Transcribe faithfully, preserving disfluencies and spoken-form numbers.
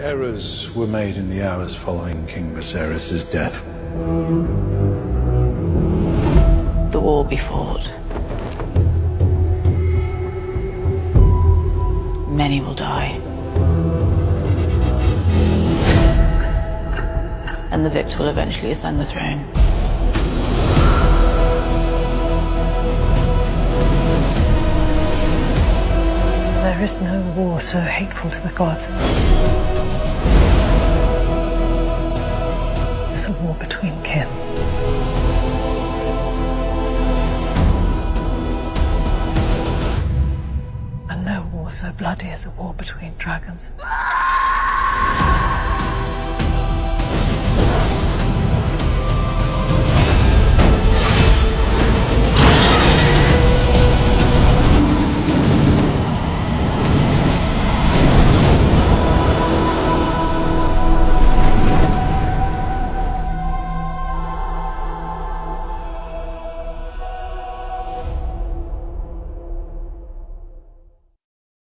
Errors were made in the hours following King Viserys' death. The war will be fought. Many will die. And the victor will eventually ascend the throne. There is no war so hateful to the gods as a war between kin. And no war so bloody as a war between dragons.